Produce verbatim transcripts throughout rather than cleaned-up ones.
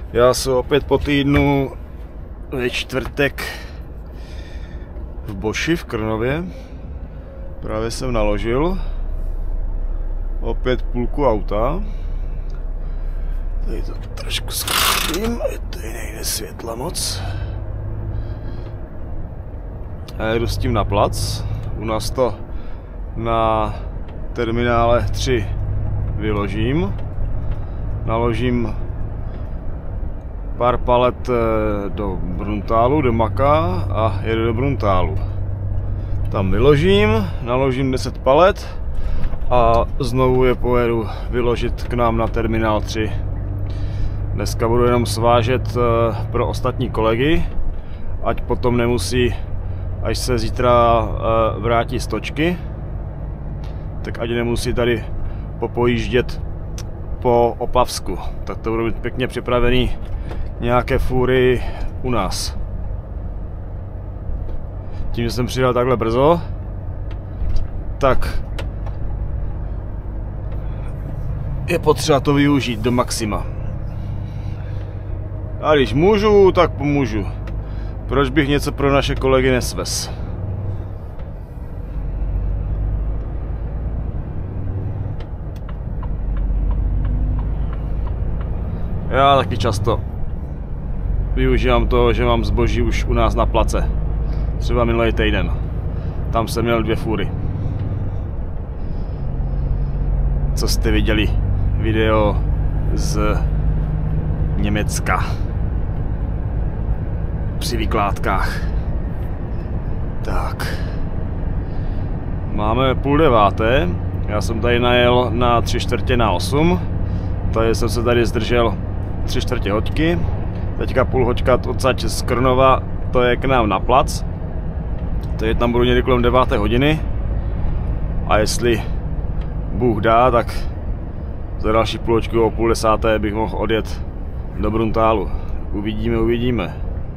Já jsem opět po týdnu ve čtvrtek v Boši v Krnově. Právě jsem naložil opět půlku auta. Tady to trošku zkusím, tady nejde světla moc. A jedu s tím na plac. U nás to na terminále tři vyložím. Naložím pár palet do Bruntálu, do Maka a jedu do Bruntálu. Tam vyložím, naložím deset palet a znovu je pojedu vyložit k nám na terminál tři. Dneska budu jenom svážet pro ostatní kolegy, ať potom nemusí, až se zítra vrátí z točky, tak ať nemusí tady popojíždět po Opavsku. Tak to budou mít pěkně připravený nějaké fůry u nás. Tím, že jsem přijel takhle brzo, tak je potřeba to využít do maxima. A když můžu, tak pomůžu. Proč bych něco pro naše kolegy nesvez? Já taky často využívám to, že mám zboží už u nás na place. Třeba minulý týden. Tam jsem měl dvě fůry. Co jste viděli? Video z Německa. Při vykládkách. Tak. Máme půl deváté. Já jsem tady najel na tři čtvrtě na osm. Tady jsem se tady zdržel tři čtvrtě hoďky. Teďka půl hoďka odsaď z Krnova, to je k nám na plac. Teď tam budu někdy kolem deváté hodiny. A jestli Bůh dá, tak za další půl hoďku o půl desáté bych mohl odjet do Bruntálu. Uvidíme, uvidíme.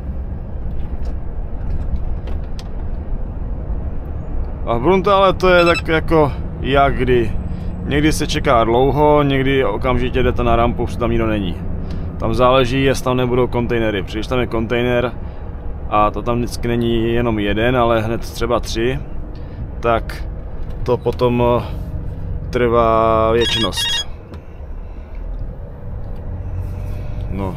A v Bruntále to je tak jako jak kdy. Někdy se čeká dlouho, někdy okamžitě jdete na rampu, protože tam nikdo není. Tam záleží, jestli tam nebudou kontejnery. Když tam je kontejner a to tam vždycky není jenom jeden, ale hned třeba tři, tak to potom trvá věčnost. No.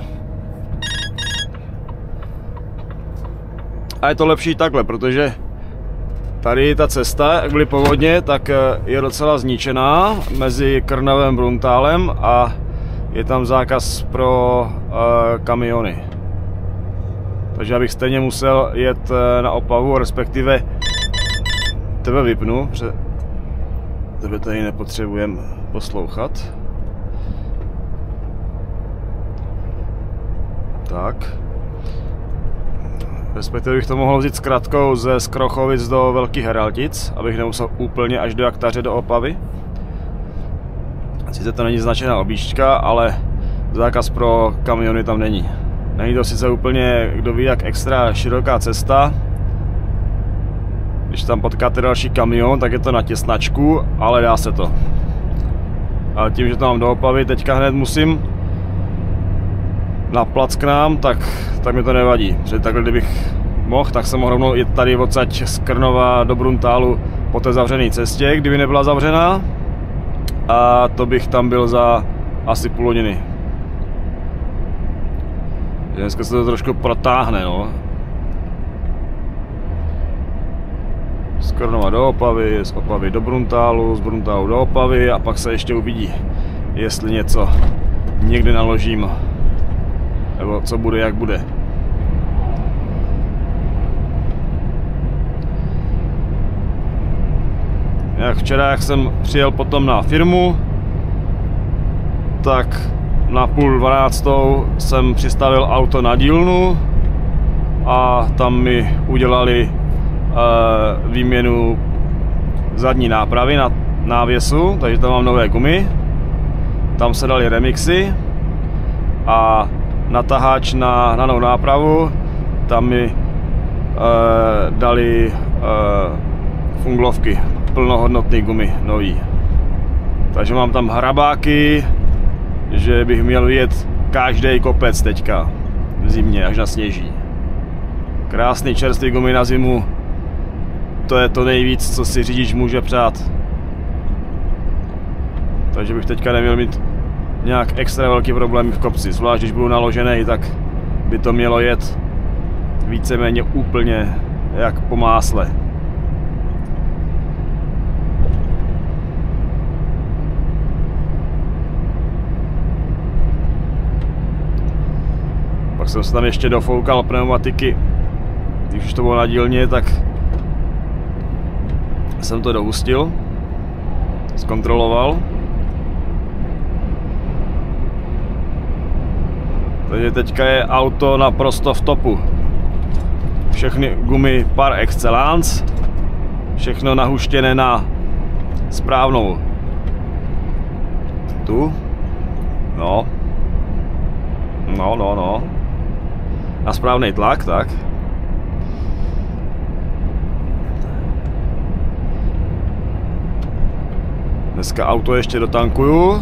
A je to lepší takhle, protože tady ta cesta, jak byly povodně, tak je docela zničená mezi Krnovem a Bruntálem a je tam zákaz pro uh, kamiony. Takže abych stejně musel jet na Opavu, respektive tebe vypnu, protože tebe tady nepotřebujeme poslouchat. Tak. Respektive bych to mohl vzít s kratkou ze Skrochovic do Velkých Heraltic, abych nemusel úplně až do Jaktaře do Opavy. Sice to není značená objížďka, ale zákaz pro kamiony tam není. Není to sice úplně, kdo ví, jak extra široká cesta. Když tam potkáte další kamion, tak je to na těsnačku, ale dá se to. Ale tím, že to mám do Opavy, teďka hned musím na plac k nám, tak, tak mi to nevadí. Protože takhle, kdybych mohl, tak jsem mohl rovnou jít tady odsaď z Krnova do Bruntálu po té zavřené cestě, kdyby nebyla zavřená. A to bych tam byl za asi půl hodiny. Dneska se to trošku protáhne, no. Z Krnova do Opavy, z Opavy do Bruntálu, z Bruntálu do Opavy a pak se ještě uvidí, jestli něco někde naložím. Nebo co bude, jak bude. Jak včera, jak jsem přijel potom na firmu, tak na půl dvanáctou jsem přistavil auto na dílnu a tam mi udělali e, výměnu zadní nápravy na návěsu, takže tam mám nové gumy. Tam se dali remixy a na taháč na hnanou nápravu, tam mi e, dali e, funglovky, plnohodnotné gumy, nový. Takže mám tam hrabáky, že bych měl jet každý kopec teďka v zimě, až nasněží. Krásný čerstvý gumy na zimu, to je to nejvíc, co si řidič může přát. Takže bych teďka neměl mít nějak extra velký problémy v kopci, zvlášť když budu naložený, tak by to mělo jet víceméně úplně jak po másle. Pak jsem se tam ještě dofoukal pneumatiky, když už to bylo na dílně, tak jsem to dohustil, zkontroloval. Takže teďka je auto naprosto v topu. Všechny gumy par excellence, všechno nahuštěné na správnou tu, no, no, no, no, na správný tlak, tak. Dneska auto ještě dotankuju.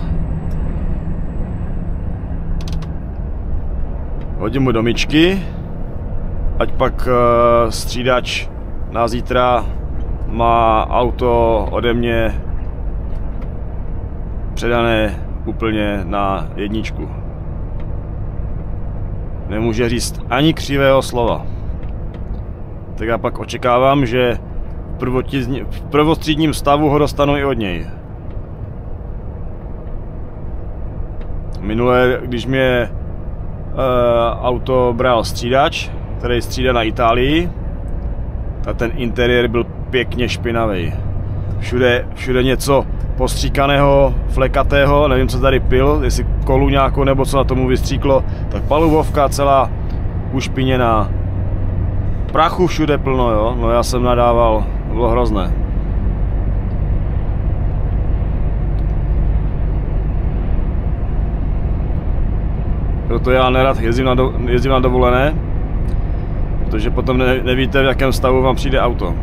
Hodím mu do myčky, ať pak uh, střídač na zítra má auto ode mě předané úplně na jedničku. Nemůže říct ani křivého slova. Tak já pak očekávám, že v prvotřídním stavu ho dostanu i od něj. Minule, když mě uh, auto bral střídač, který střídá na Itálii, tak ten interiér byl pěkně špinavý. Všude, všude něco postříkaného, flekatého, nevím, co tady pil, jestli kolu nějakou nebo co na tomu vystříklo, tak palubovka celá ušpiněná. Prachu všude plno, jo, no já jsem nadával, to bylo hrozné. Proto já nerad jezdím na, do, jezdím na dovolené, protože potom ne, nevíte, v jakém stavu vám přijde auto.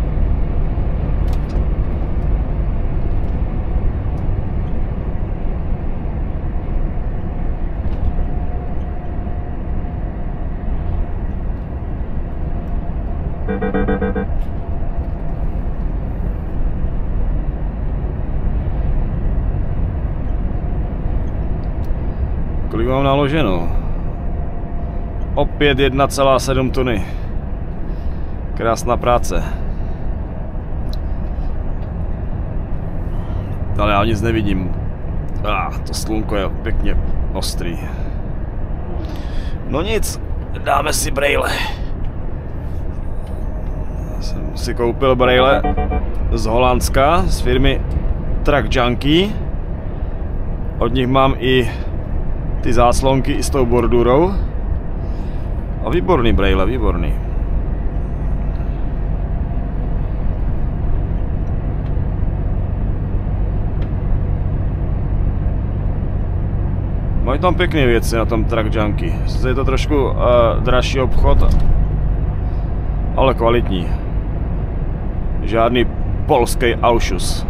Kolik mám naloženo? Opět jedna celá sedm tuny. Krásná práce. Ale já nic nevidím. Ah, to slunko je pěkně ostrý. No nic, dáme si brejle. Jsem si koupil brejle z Holandska, z firmy Truck Junkie. Od nich mám i ty záslonky i s tou bordurou. A výborný brejle, výborný. Mají tam pěkné věci na tom Truck Junkie. Je to trošku uh, dražší obchod, ale kvalitní. Žádný polský Ausschuss.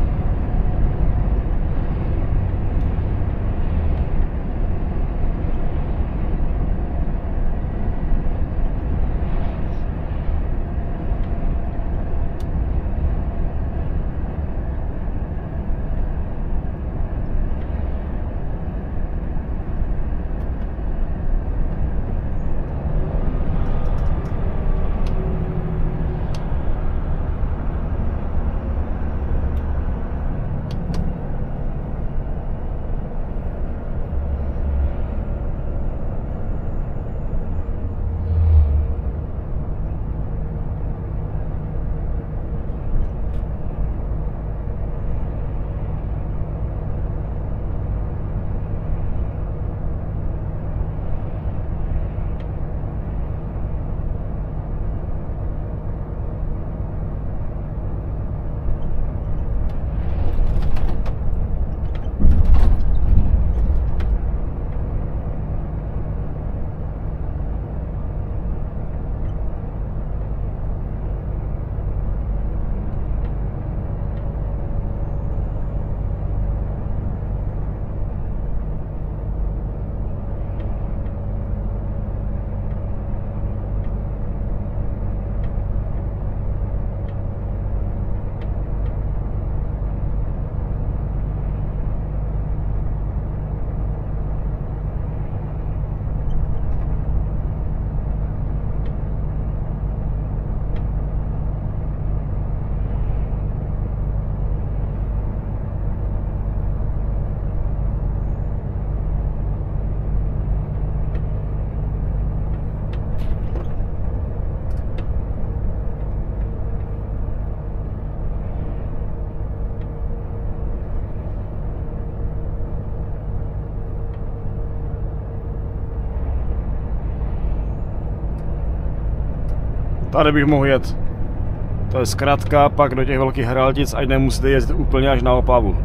Tady bych mohl jet. To je zkrátka pak do těch velkých Hraltic, ať nemusíte jezdit úplně až na Opavu.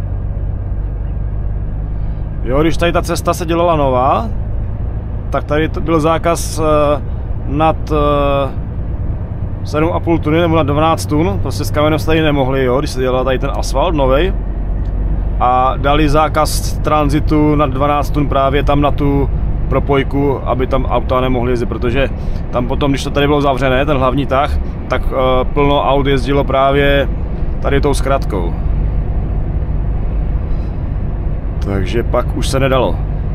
Jo, když tady ta cesta se dělala nová, tak tady byl zákaz nad sedm a půl tuny nebo na dvanáct tun, prostě s kamenem tady nemohli, jo, když se dělal tady ten asfalt novej. A dali zákaz tranzitu nad dvanáct tun právě tam na tu propojku, aby tam auta nemohly jezdit, protože tam potom, když to tady bylo zavřené, ten hlavní tah, tak uh, plno aut jezdilo právě tady tou zkratkou. Takže pak už se nedalo.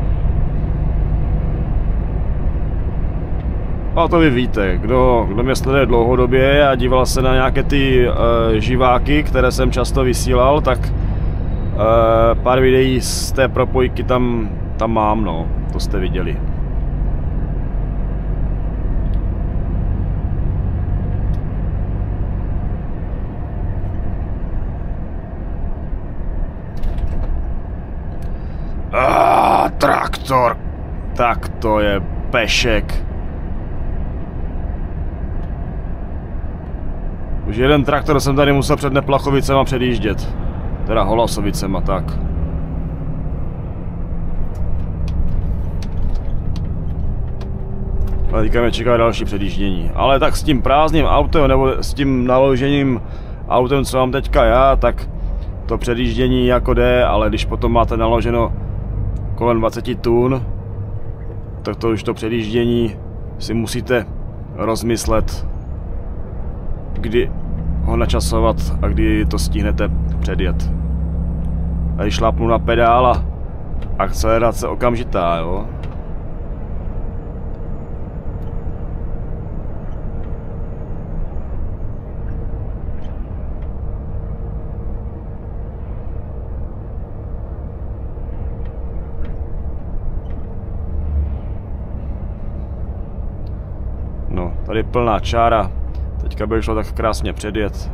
A to vy víte, kdo, kdo mě sleduje dlouhodobě a díval se na nějaké ty uh, živáky, které jsem často vysílal, tak uh, pár videí z té propojky tam, tam mám, no, to jste viděli. Ah, traktor, tak to je pešek. Už jeden traktor jsem tady musel před Neplachovicema předjíždět. Teda Holasovicema, tak. A teďka mě čeká další předjíždění. Ale tak s tím prázdným autem, nebo s tím naložením autem, co mám teďka já, tak to předjíždění jako jde, ale když potom máte naloženo kolem dvacet tun, tak to už to předjíždění si musíte rozmyslet, kdy ho načasovat a kdy to stihnete předjet. Tady šlápnu na pedál a akcelerace okamžitá, jo. No, tady je plná čára. Teďka by šlo tak krásně předjet.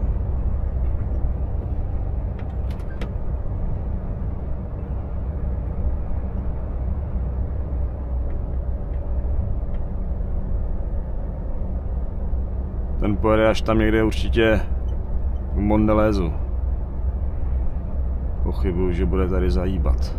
Ten pojede až tam někde určitě v Mondelézu. Pochybuju, že bude tady zajíbat.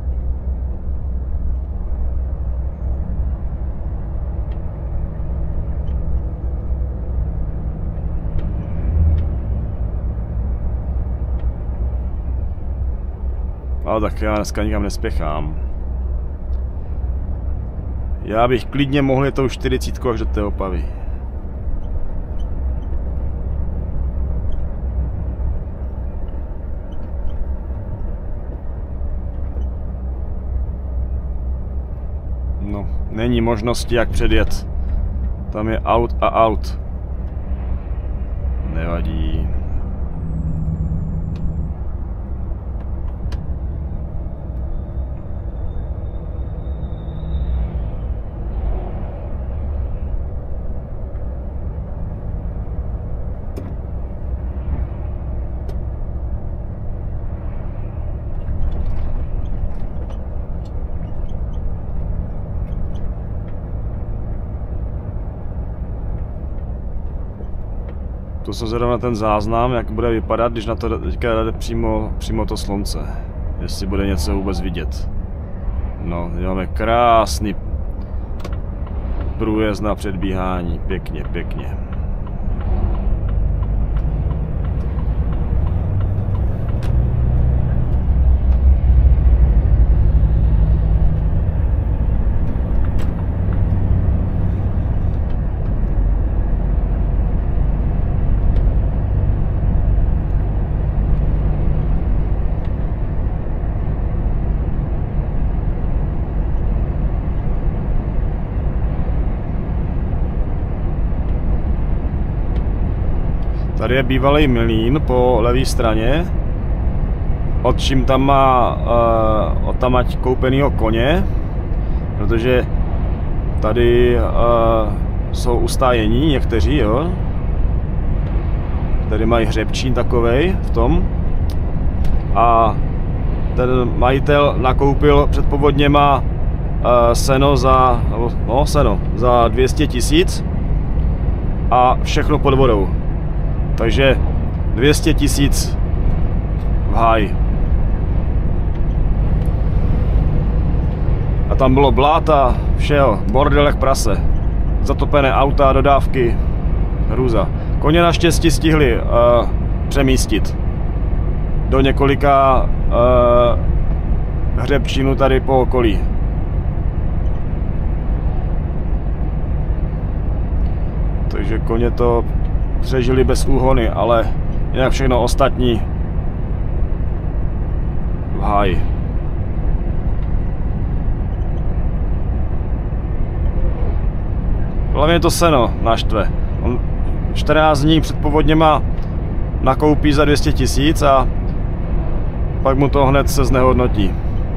Ale tak já dneska nikam nespěchám. Já bych klidně mohl jet tou čtyřicítku až do té Opavy. No, není možnosti jak předjet. Tam je aut a aut. Nevadí. To se zvedám na ten záznam, jak bude vypadat, když na to teďka jde přímo, přímo to slunce. Jestli bude něco vůbec vidět. No, máme krásný průjezd na předbíhání. Pěkně, pěkně. Tady je bývalý mlýn po levé straně, od čím tam má uh, odtamať koupenýho koně, protože tady uh, jsou ustájení někteří, jo. Tady mají hřebčín takovej v tom a ten majitel nakoupil před povodněma uh, seno za, no, seno za dvě stě tisíc. a všechno pod vodou. Takže dvě stě tisíc v háji. A tam bylo bláta, všeho, bordel jak prase. Zatopené auta, dodávky, hrůza. Koně naštěstí stihli uh, přemístit do několika uh, hřebčínů tady po okolí. Takže koně to přežili bez úhony, ale jinak všechno ostatní v háji. Hlavně to seno naštve. On čtrnáct dní před povodněma nakoupí za dvě stě tisíc a pak mu to hned se znehodnotí.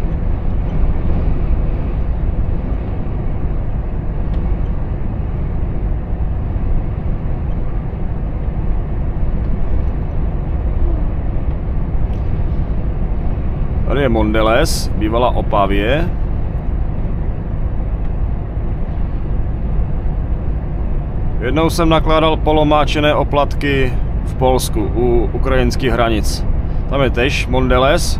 Tady je Mondelez, bývalá Opavie. Jednou jsem nakládal polomáčené oplatky v Polsku u ukrajinských hranic. Tam je tež Mondelez.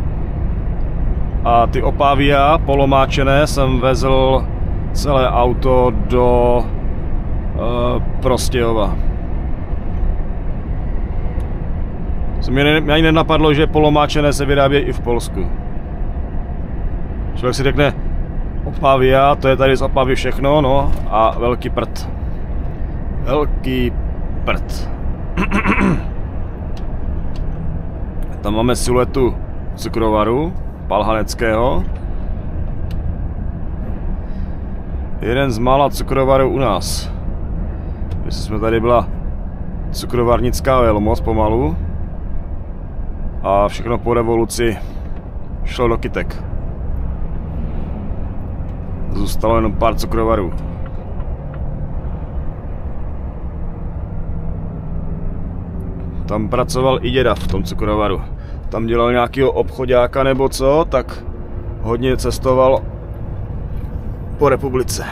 A ty Opavia polomáčené jsem vezl celé auto do uh, Prostějova. Mě ani nenapadlo, že polomáčené se vyrábějí i v Polsku. Člověk si řekne Opavia, to je tady z Opavy všechno, no a velký prd. Velký prd. Tam máme siluetu cukrovaru Palhaneckého. Jeden z mála cukrovarů u nás. Když jsme tady byla cukrovarnická velmoc pomalu. A všechno po revoluci šlo do kytek. Zůstalo jenom pár cukrovarů. Tam pracoval i děda v tom cukrovaru. Tam dělal nějakýho obchoďáka nebo co, tak hodně cestoval po republice.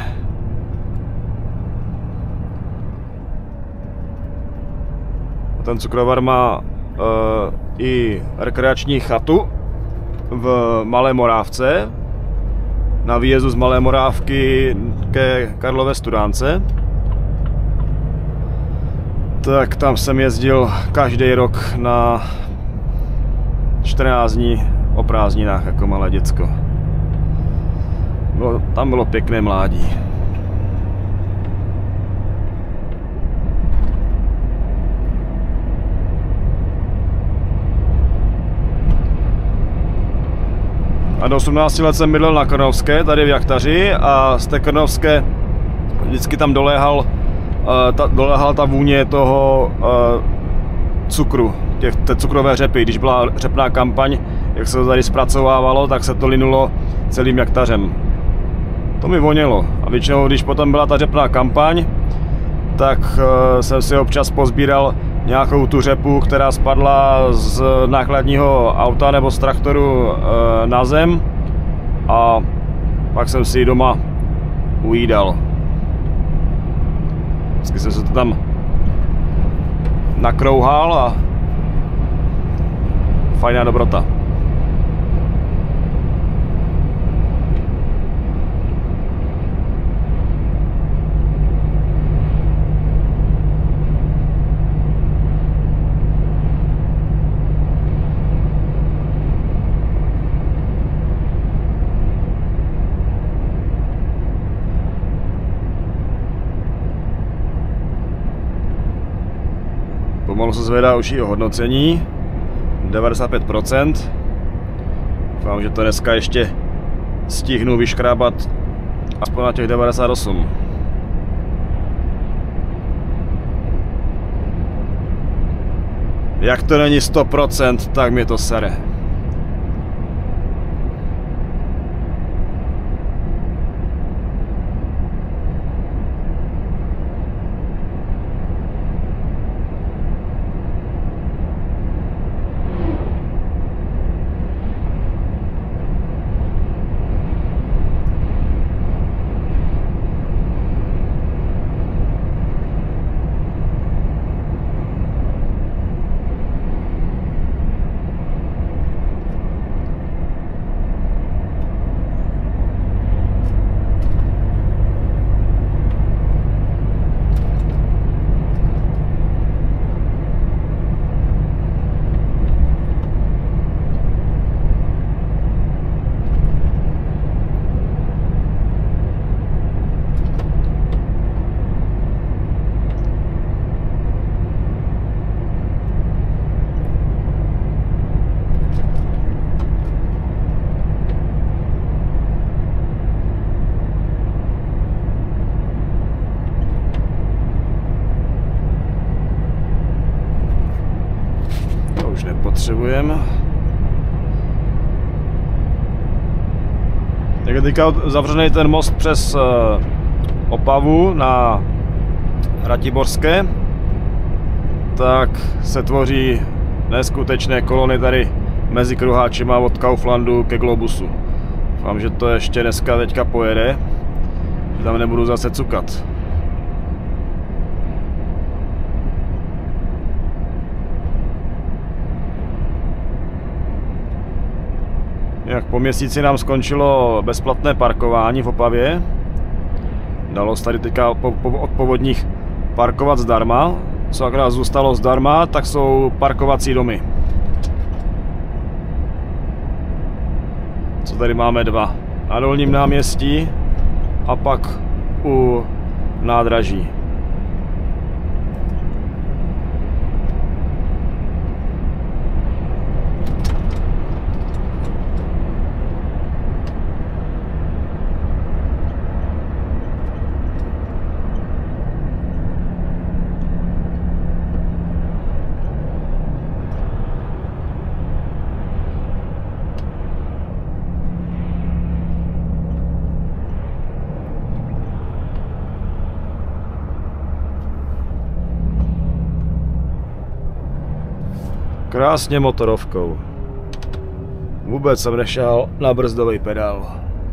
A ten cukrovar má uh, i rekreační chatu v Malé Morávce, na výjezdu z Malé Morávky ke Karlové Studánce. Tak tam jsem jezdil každý rok na čtrnáct dní o prázdninách jako malé děcko. Bylo, tam bylo pěkné mládí. A do osmnácti let jsem bydlel na Krnovské, tady v Jaktaři, a z té Krnovské vždycky tam doléhal, uh, ta, doléhal ta vůně toho uh, cukru, těch, té cukrové řepy. Když byla řepná kampaň, jak se to tady zpracovávalo, tak se to linulo celým Jaktařem. To mi vonělo. A většinou, když potom byla ta řepná kampaň, tak uh, jsem si občas pozbíral nějakou tu řepu, která spadla z nákladního auta nebo z traktoru e, na zem, a pak jsem si ji doma ujídal. Vždycky jsem se to tam nakrouhal a fajná dobrota. Pomalu se zvedá už i hodnocení, devadesát pět procent. Doufám, že to dneska ještě stihnu vyškrábat aspoň na těch devadesát osm. Jak to není sto procent, tak mi to sere. potřebujeme. Jak je teďka zavřený ten most přes Opavu na Ratiborské, tak se tvoří neskutečné kolony tady mezi kruháčima od Kauflandu ke Globusu. Doufám, že to ještě dneska teďka pojede, že tam nebudu zase cukat. Jak po měsíci nám skončilo bezplatné parkování v Opavě. Dalo se tady teďka po, po, od povodních parkovat zdarma. Co akorát zůstalo zdarma, tak jsou parkovací domy. Co tady máme dva. Na Dolním náměstí a pak u nádraží. Krásně motorovkou. Vůbec jsem nešel na brzdový pedál.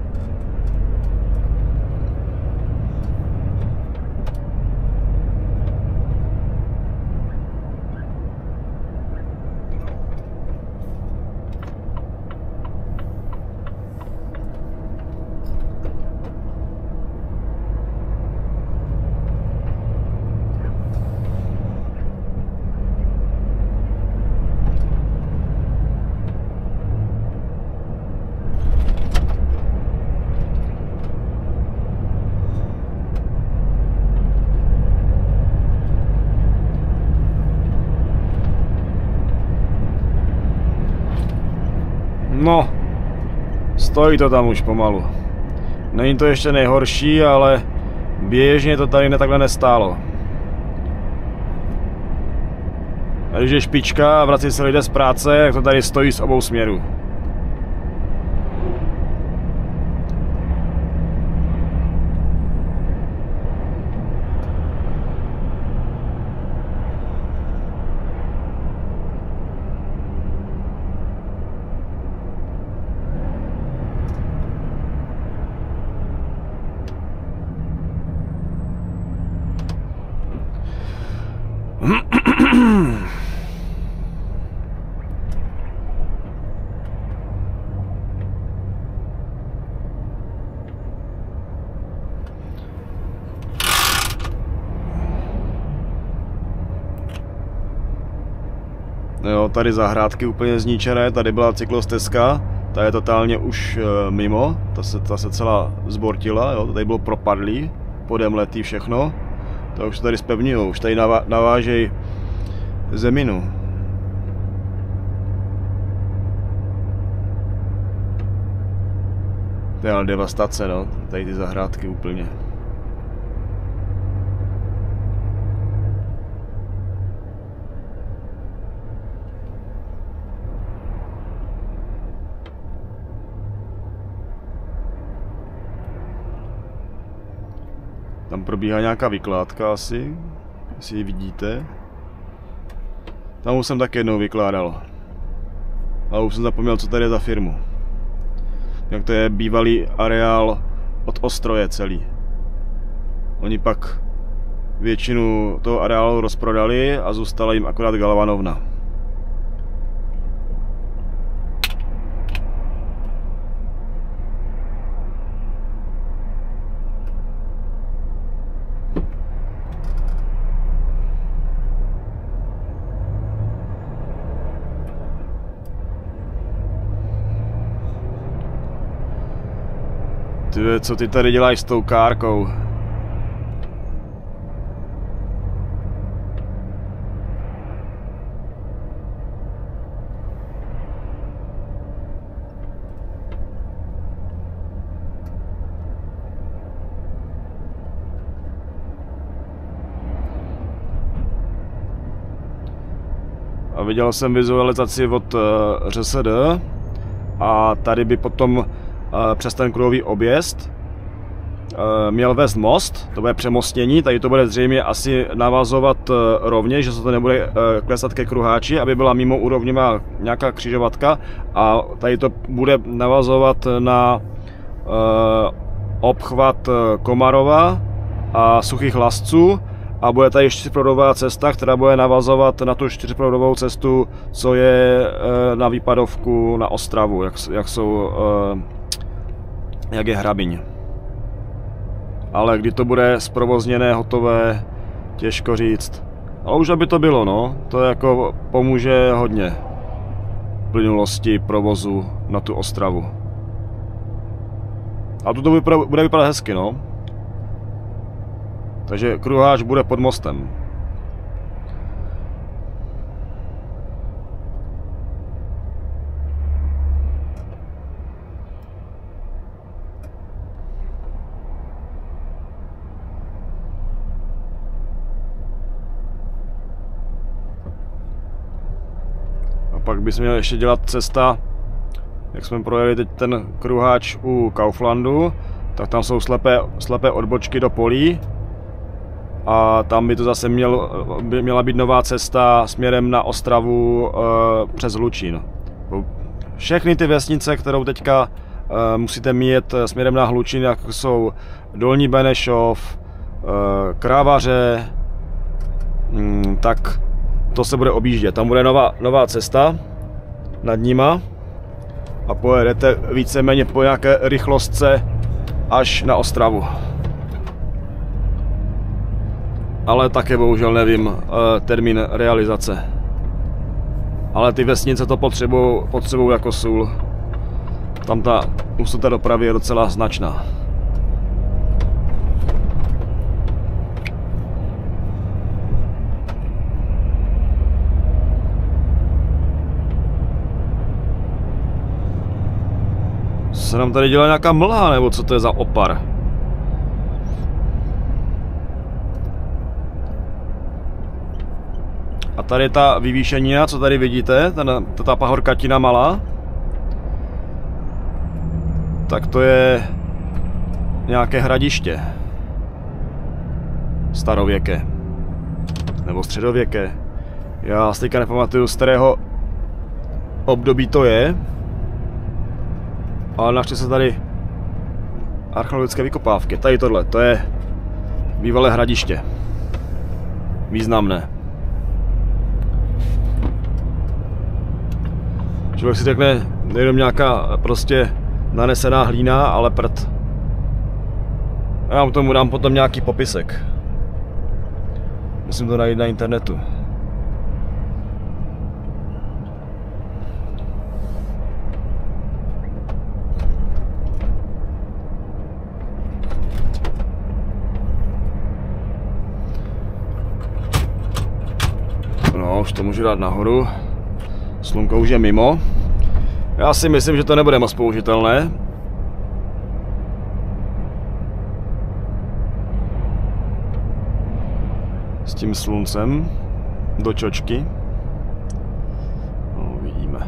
No, stojí to tam už pomalu. Není to ještě nejhorší, ale běžně to tady ne takhle nestálo. A když je špička a vrací se lidé z práce, tak to tady stojí z obou směrů. Jo, tady zahrádky úplně zničené, tady byla cyklostezka, ta je totálně už e, mimo, ta se, ta se celá zbortila, jo, tady bylo propadlý, podemletý všechno, to už tady zpevňují, už tady navá, navážejí zeminu. To je ale devastace, no, tady ty zahrádky úplně. Tam probíhá nějaká vykládka asi, jestli ji vidíte. Tam už jsem taky jednou vykládal. Ale už jsem zapomněl, co tady je za firmu. Jak to je bývalý areál od Ostroje celý. Oni pak většinu toho areálu rozprodali a zůstala jim akorát galvanovna. Ty, co ty tady děláš s tou kárkou? A viděl jsem vizualizaci od uh, ŘSD a tady by potom uh, přes ten kruhový objezd uh, měl vést most, to bude přemostění, tady to bude zřejmě asi navazovat uh, rovně, že se to nebude uh, klesat ke kruháči, aby byla mimo úrovňová nějaká křižovatka a tady to bude navazovat na uh, obchvat Komarova a Suchých Lasců a bude tady čtyřproudová cesta, která bude navazovat na tu čtyřproudovou cestu, co je na výpadovku na Ostravu, jak, jak jsou, jak je Hrabiň. Ale kdy to bude zprovozněné, hotové, těžko říct. Ale už aby to bylo, no, to jako pomůže hodně plynulosti provozu na tu Ostravu. A tu to bude vypadat hezky, no. Takže kruháč bude pod mostem. A pak bys měl ještě dělat cesta, jak jsme projeli teď ten kruháč u Kauflandu, tak tam jsou slepé, slepé odbočky do polí a tam by to zase měl, by měla být nová cesta směrem na Ostravu e, přes Hlučín. Všechny ty vesnice, kterou teďka e, musíte mít směrem na Hlučín, jako jsou Dolní Benešov, e, Kravaře, mm, tak to se bude objíždět. Tam bude nová, nová cesta nad nima a pojedete víceméně po nějaké rychlostce až na Ostravu. Ale také bohužel nevím e, termín realizace. Ale ty vesnice to potřebují potřebují jako sůl. Tam ta hustota dopravy je docela značná. Se nám tady dělá nějaká mlha, nebo co to je za opar? A tady ta vyvýšenina, co tady vidíte, ten, ta pahorkatina malá, tak to je nějaké hradiště. Starověké. Nebo středověké. Já si teďka nepamatuju, z kterého období to je. Ale našli se tady archeologické vykopávky. Tady tohle, to je bývalé hradiště. Významné. Člověk si řekne, nejenom nějaká prostě nanesená hlína, ale prd. Já vám tomu dám potom nějaký popisek. Musím to najít na internetu. No, už to můžu dát nahoru. Slunko už je mimo. Já si myslím, že to nebude moc použitelné. S tím sluncem do čočky. No, vidíme.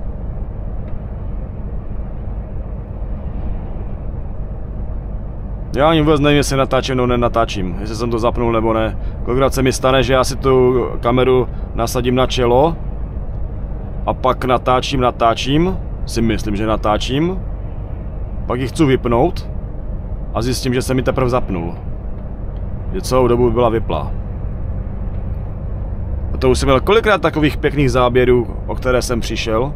Já ani vůbec nevím, jestli natáčím nebo nenatáčím, jestli jsem to zapnul nebo ne. Kolikrát se mi stane, že já si tu kameru nasadím na čelo a pak natáčím, natáčím, si myslím, že natáčím, pak ji chci vypnout a zjistím, že jsem mi teprve zapnul. Že celou dobu byla vyplá. A to už jsem měl kolikrát takových pěkných záběrů, o které jsem přišel.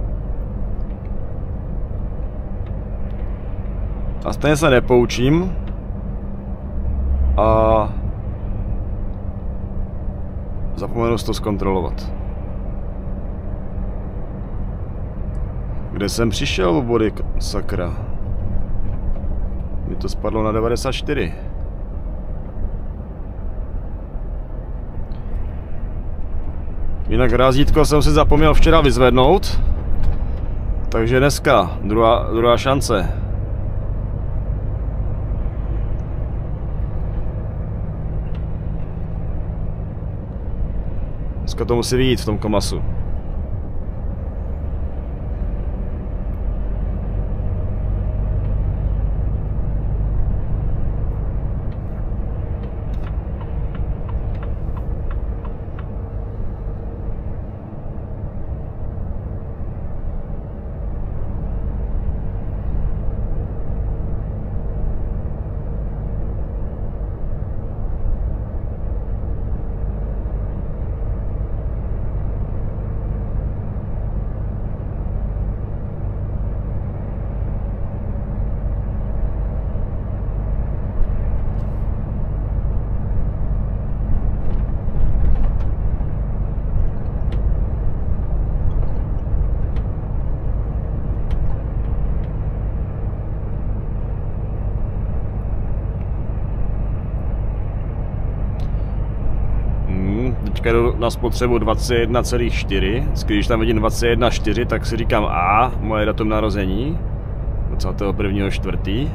A stejně se nepoučím. A zapomenu si to zkontrolovat. Kde jsem přišel, body, sakra? Mi to spadlo na devadesát čtyři. Jinak razítko jsem si zapomněl včera vyzvednout. Takže dneska druhá, druhá šance. Dneska to musí vyjít v tom Kamasu. Teďka jdu na spotřebu dvacet jedna celá čtyři. Když tam vidím dvacet jedna celá čtyři, tak si říkám a moje datum narození dvacátého prvního čtvrtého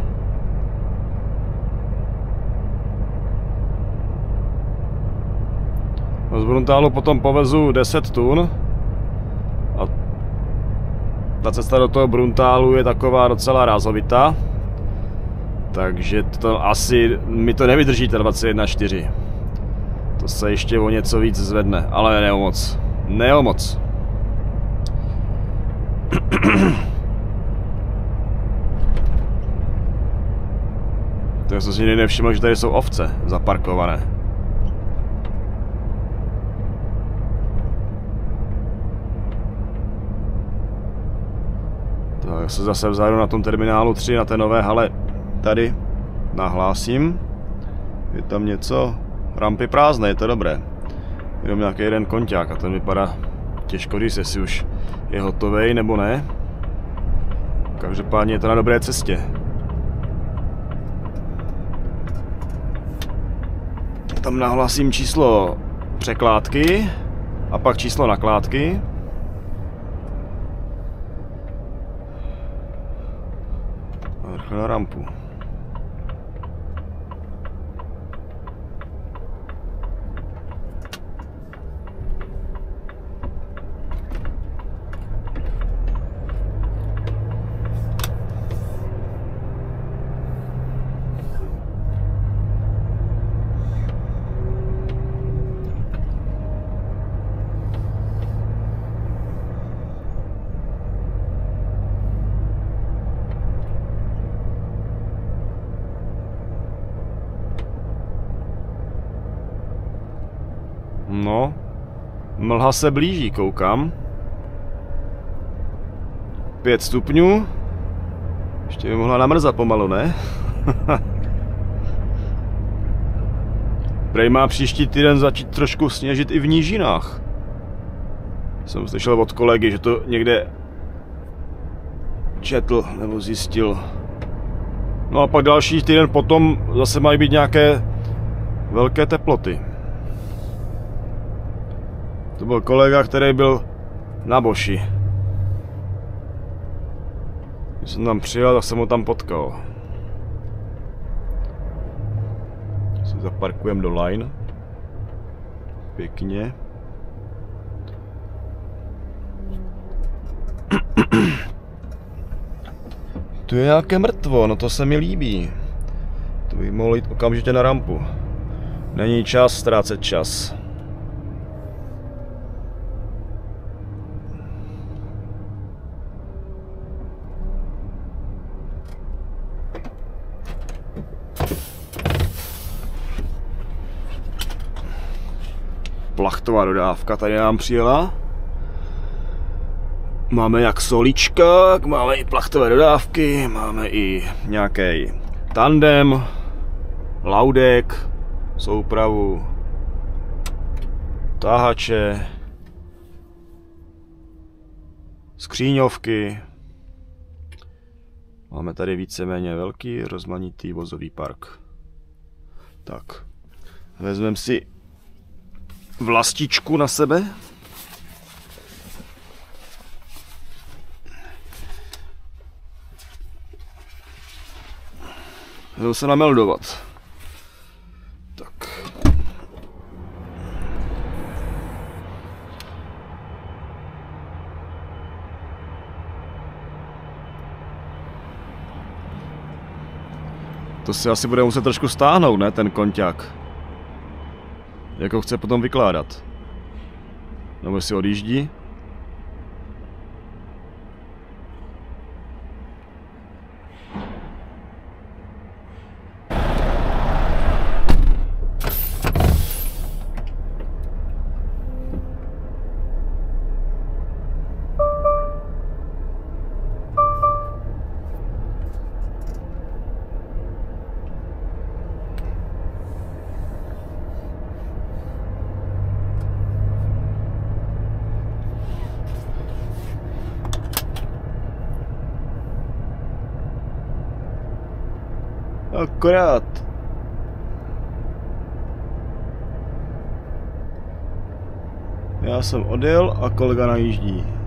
Z Bruntálu potom povezu deset tun a ta cesta do toho Bruntálu je taková docela rázovitá, takže to asi mi to nevydrží ta dvacet jedna celá čtyři. To se ještě o něco víc zvedne, ale ne o moc. Ne o moc. To jsem si nikdy nevšiml, že tady jsou ovce zaparkované. Tak se zase vzadu na tom terminálu tři, na té nové hale tady nahlásím. Je tam něco? Rampy prázdné, je to dobré. Jenom nějaký jeden konťák a ten vypadá těžko říct, jestli už je hotovej nebo ne. Každopádně je to na dobré cestě. Tam nahlásím číslo překládky a pak číslo nakládky. A rychle na rampu. No, mlha se blíží, koukám. Pět stupňů. Ještě by mohla namrzat pomalu, ne? Prej má příští týden začít trošku sněžit i v nížinách. Jsem slyšel od kolegy, že to někde četl nebo zjistil. No a pak další týden potom zase mají být nějaké velké teploty. To byl kolega, který byl na Boši. Když jsem tam přijel, tak jsem ho tam potkal. Se zaparkujeme do line. Pěkně. Tu je nějaké mrtvo, no to se mi líbí. To bych mohl jít okamžitě na rampu. Není čas ztrácet čas. Plachtová dodávka tady nám přijela. Máme jak solíčka, máme i plachtové dodávky, máme i nějaký tandem, laudek, soupravu, táhače, skříňovky. Máme tady víceméně velký rozmanitý vozový park. Tak, vezmeme si vlastičku na sebe. Jdu se nameldovat. Tak. To si asi bude muset trošku stáhnout, ne, ten konťák. Jak ho chce potom vykládat. Nebo si odjíždí. Akorát. Já jsem odjel a kolega najíždí.